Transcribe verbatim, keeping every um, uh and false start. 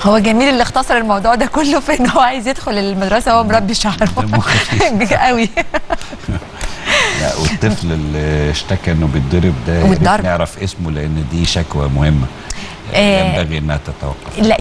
هو جميل اللي اختصر الموضوع ده كله في ان هو عايز يدخل المدرسه وهو مربي شعره قوي. لا، والطفل اللي اشتكى انه بيتضرب ده يا ريت نعرف اسمه، لان دي شكوى مهمه ينبغي انها تتوقف. لا